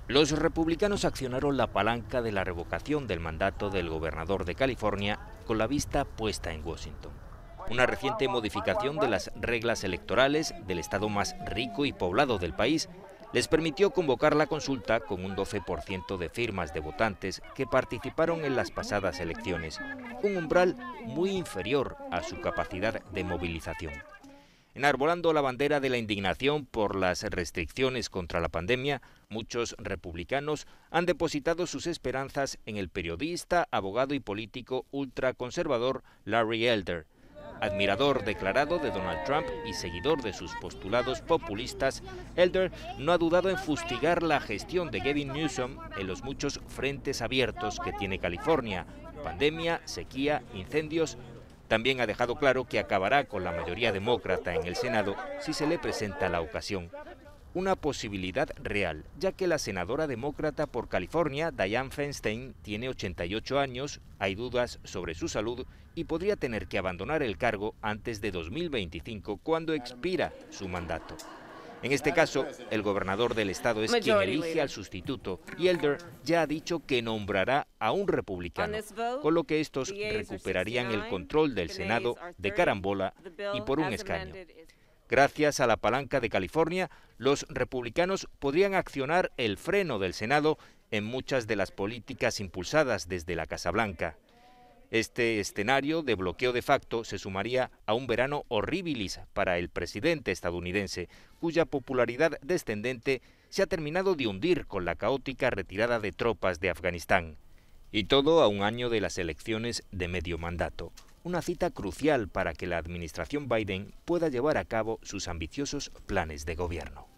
Los republicanos accionaron la palanca de la revocación del mandato del gobernador de California con la vista puesta en Washington. Una reciente modificación de las reglas electorales del estado más rico y poblado del país les permitió convocar la consulta con un 12% de firmas de votantes que participaron en las pasadas elecciones, un umbral muy inferior a su capacidad de movilización. Enarbolando la bandera de la indignación por las restricciones contra la pandemia, muchos republicanos han depositado sus esperanzas en el periodista, abogado y político ultraconservador Larry Elder. Admirador declarado de Donald Trump y seguidor de sus postulados populistas, Elder no ha dudado en fustigar la gestión de Gavin Newsom en los muchos frentes abiertos que tiene California: pandemia, sequía, incendios. También ha dejado claro que acabará con la mayoría demócrata en el Senado si se le presenta la ocasión. Una posibilidad real, ya que la senadora demócrata por California, Dianne Feinstein, tiene 88 años, hay dudas sobre su salud y podría tener que abandonar el cargo antes de 2025, cuando expira su mandato. En este caso, el gobernador del estado es quien elige al sustituto y Elder ya ha dicho que nombrará a un republicano, con lo que estos recuperarían el control del Senado de carambola y por un escaño. Gracias a la palanca de California, los republicanos podrían accionar el freno del Senado en muchas de las políticas impulsadas desde la Casa Blanca. Este escenario de bloqueo de facto se sumaría a un verano horribilis para el presidente estadounidense, cuya popularidad descendente se ha terminado de hundir con la caótica retirada de tropas de Afganistán. Y todo a un año de las elecciones de medio mandato. Una cita crucial para que la administración Biden pueda llevar a cabo sus ambiciosos planes de gobierno.